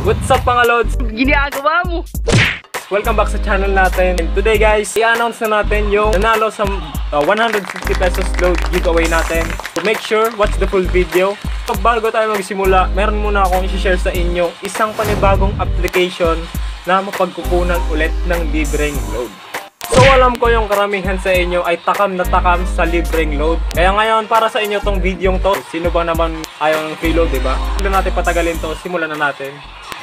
What's up mga lods? Ginagawa mo? Welcome back sa channel natin. And today guys, i-announce na natin yung nanalo sa 150 pesos load giveaway natin. So make sure watch the full video. Bago tayo magsimula, meron muna akong i-share sa inyo isang panibagong application na mapagkukunan ulit ng libreng load. So alam ko yung karamihan sa inyo ay takam na takam sa libreng load. Kaya ngayon para sa inyo tong videong to, sino ba naman ayaw ng free load, diba? Hindi natin patagalin to, simulan na natin.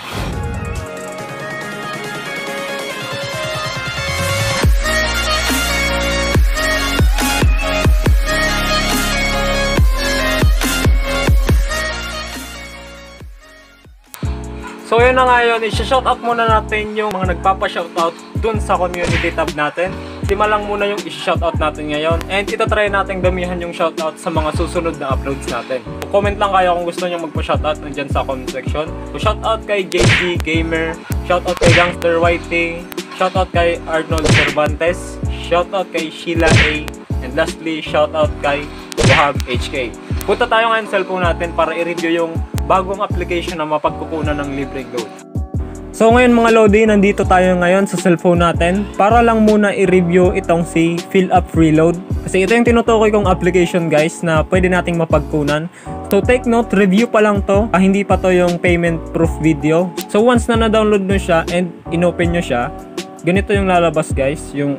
So yun na ngayon, i-shoutout muna natin yung mga nagpapa-shoutout dun sa community tab natin. Lima lang muna yung i-shoutout natin ngayon. And itatry natin damihan yung shoutout sa mga susunod na uploads natin. So, comment lang kayo kung gusto nyo magpa-shoutout nandyan sa comment section. So shoutout kay JG Gamer, shoutout kay Gangster Whitey, shoutout kay Arnold Cervantes, shoutout kay Sheila A, and lastly, shoutout kay Wahab HK. Punta tayo ngayon sa cellphone natin para i-review yung bagong application na mapagkukunan ng libreng load. So ngayon mga lodi, nandito tayo ngayon sa cellphone natin para lang muna i-review itong si Fill Up Freeload. Kasi ito yung tinutukoy kong application guys na pwede nating mapagkunan. So take note, review pa lang to, hindi pa to yung payment proof video. So once na na-download nyo siya and inopen nyo siya, ganito yung lalabas guys, yung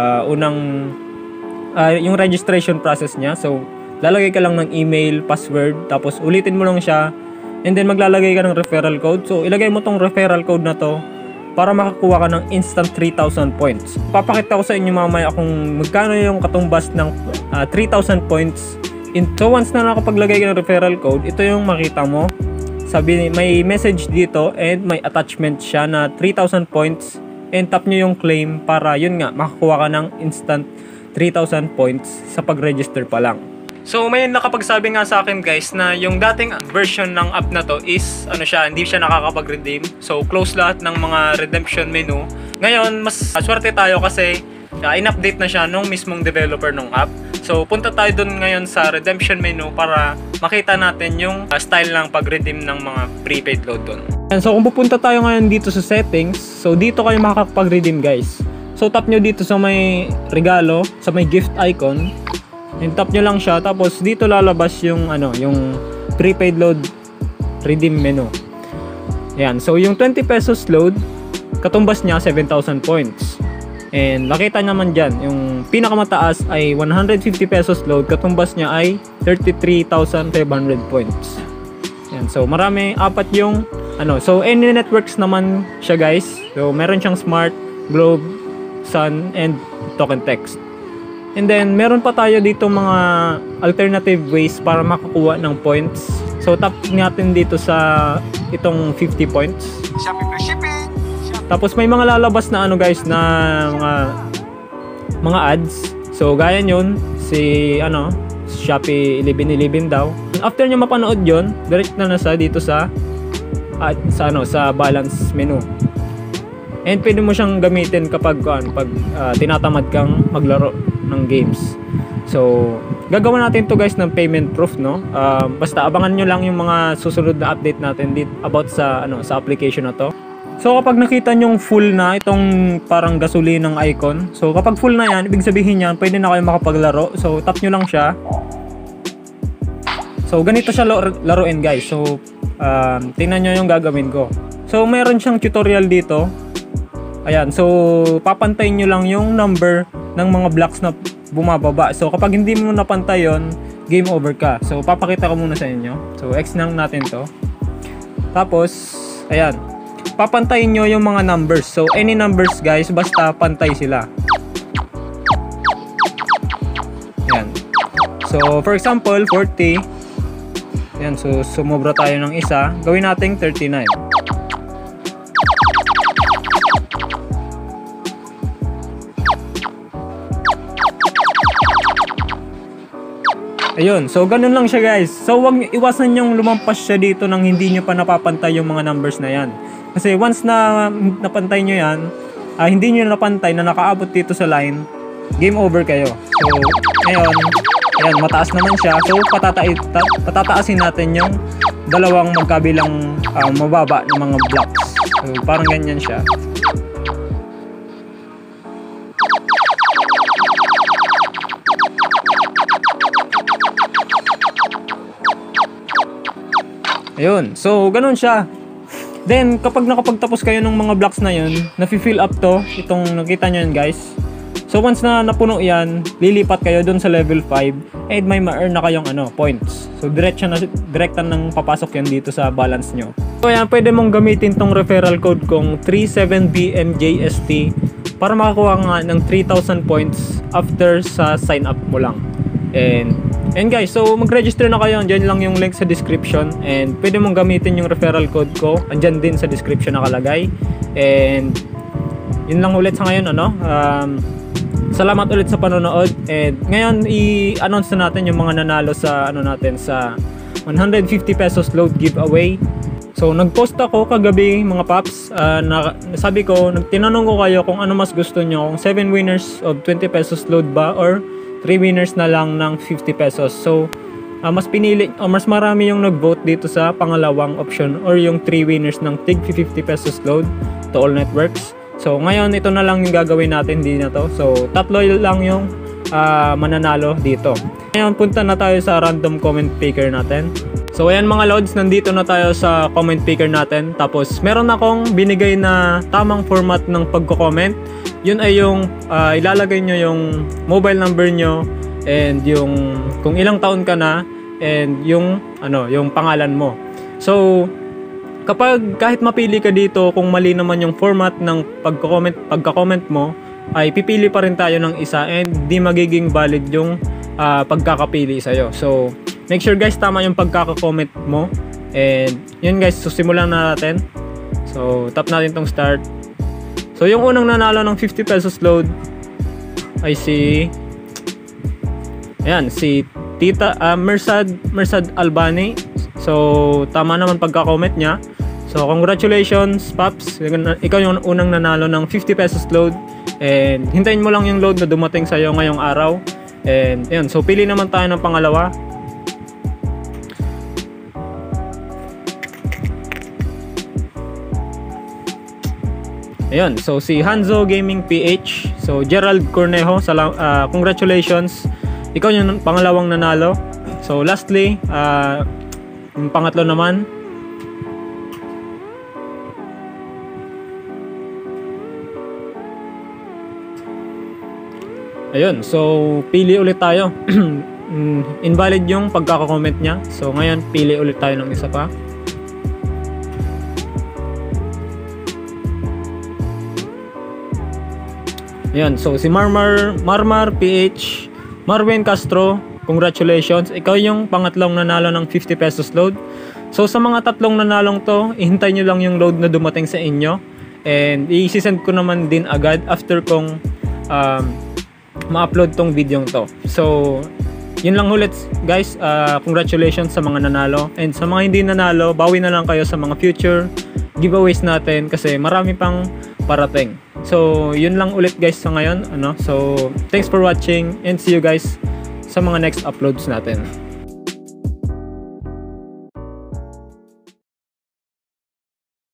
yung registration process niya. So lalagay ka lang ng email, password, tapos ulitin mo lang siya. And then maglalagay ka ng referral code. So ilagay mo tong referral code na to para makakuha ka ng instant 3,000 points. Papakita ko sa inyo mamaya kung magkano yung katumbas ng 3,000 points. So once na nakapaglagay ka ng referral code, ito yung makita mo. Sabi, may message dito and may attachment siya na 3,000 points. And tap nyo yung claim para yun nga, makakuha ka ng instant 3,000 points sa pag-register pa lang. So may nakapagsabi nga sa akin guys na yung dating version ng app na to is hindi siya nakakapag-redeem. So close lahat ng mga redemption menu. Ngayon mas swerte tayo kasi in-update na siya nung mismong developer ng app. So punta tayo dun ngayon sa redemption menu para makita natin yung style ng pag-redeem ng mga prepaid load dun. And so kung pupunta tayo ngayon dito sa settings, so dito kayo makakapag-redeem guys. So tap nyo dito sa may regalo, sa may gift icon. And tap nyo lang siya, tapos dito lalabas yung yung prepaid load redeem menu. Ayan, so yung 20 pesos load, katumbas niya 7,000 points. And nakita naman dyan, yung pinakamataas ay 150 pesos load, katumbas niya ay 33,500 points. Ayan, so marami, apat yung so any networks naman siya guys. So meron siyang Smart, Globe, Sun, and Token Text. And then, meron pa tayo dito mga alternative ways para makakuha ng points. So, tap natin dito sa itong 50 points. Shipping! Tapos, may mga lalabas na guys, na mga ads. So, gaya yun, si Shopee 1111 daw. After nyo mapanood yun, direct na nasa dito sa balance menu. And pwede mo siyang gamitin kapag tinatamad kang maglaro ng games. So, gagawin natin to guys ng payment proof, no? Basta abangan nyo lang yung mga susunod na update natin about sa application na to. So, kapag nakita nyo full na itong parang gasoline ng icon, so kapag full na yan, ibig sabihin yan, pwede na kayo makapaglaro. So, tap nyo lang siya. So, ganito siya laruin guys. So, tingnan nyo yung gagawin ko. So, meron siyang tutorial dito. Ayan, so papantayin nyo lang yung number ng mga blocks na bumababa. So kapag hindi mo napantay yon, game over ka. So papakita ko muna sa inyo. So X lang natin to. Tapos, ayan, papantayin nyo yung mga numbers. So any numbers guys, basta pantay sila. Ayan. So for example, 40. Ayan, so sumobra tayo ng isa. Gawin natin 39. Ayun, so ganun lang siya guys. So wag iwasan yung lumampas siya dito nang hindi nyo pa napapantay yung mga numbers na yan. Kasi once na napantay nyo yan, hindi nyo napantay na nakaabot dito sa line, game over kayo. So ngayon, ayan, mataas naman siya. So patataasin natin yung dalawang magkabilang mababa ng mga blocks. So, parang ganyan siya. Ayun. So, ganun siya. Then, kapag nakapagtapos kayo ng mga blocks na yun, nafi-fill up to, itong nakita nyo yun guys. So, once na napuno yan, lilipat kayo dun sa level 5 and may ma-earn na kayong points. So, direktan ng papasok yan dito sa balance nyo. So, ayan, pwede mong gamitin tong referral code kong 37BMJST para makakuha nga ng 3,000 points after sa sign up mo lang. And guys, so mag-register na kayo. Diyan lang yung link sa description. And pwede mong gamitin yung referral code ko. Andyan din sa description nakalagay. And yun lang ulit sa ngayon, salamat ulit sa panonood. And ngayon, i-announce na natin yung mga nanalo sa natin sa 150 pesos load giveaway. So nag-post ako kagabi mga paps. Sabi ko, tinanong ko kayo kung ano mas gusto nyo. Kung 7 winners of 20 pesos load ba or 3 winners na lang ng 50 pesos. So, mas pinili o mas marami yung nag-vote dito sa pangalawang option or yung 3 winners ng tig 50 pesos load to all networks. So, ngayon ito na lang yung gagawin natin din na to. So, tatlo lang yung mananalo dito. Ngayon, punta na tayo sa random comment picker natin. So, ayan mga loads, nandito na tayo sa comment picker natin. Tapos, meron akong binigay na tamang format ng pagko-comment. Yun ay yung ilalagay nyo yung mobile number nyo and yung kung ilang taon ka na and yung yung pangalan mo. So kahit mapili ka dito, kung mali naman yung format ng pagka-comment mo, ay pipili pa rin tayo ng isa and di magiging valid yung pagkakapili sa'yo. So make sure guys tama yung pagkaka-comment mo. And yun guys, so simulan na natin. So tap natin tong start. So yung unang nanalo ng 50 pesos load ay si Tita Mersad Albani. So tama naman pagka-comment niya. So congratulations Paps, ikaw yung unang nanalo ng 50 pesos load. And hintayin mo lang yung load na dumating sa'yo ngayong araw. And yun, so pili naman tayo ng pangalawa. Ayun, so si Hanzo Gaming PH. So Gerald Cornejo, congratulations. Ikaw yung pangalawang nanalo. So lastly, yung pangatlo naman. Ayun, so pili ulit tayo. Invalid yung pagkaka-comment niya. So ngayon, pili ulit tayo ng isa pa. Ayan, so si Marmar PH, Marwin Castro, congratulations. Ikaw yung pangatlong nanalo ng 50 pesos load. So sa mga tatlong nanalong to, ihintay nyo lang yung load na dumating sa inyo. And i-send ko naman din agad after kong ma-upload tong video to. So yun lang ulit guys, congratulations sa mga nanalo. And sa mga hindi nanalo, bawi na lang kayo sa mga future giveaways natin kasi marami pang parating. So yun lang ulit guys sa ngayon. So thanks for watching and see you guys sa mga next uploads natin.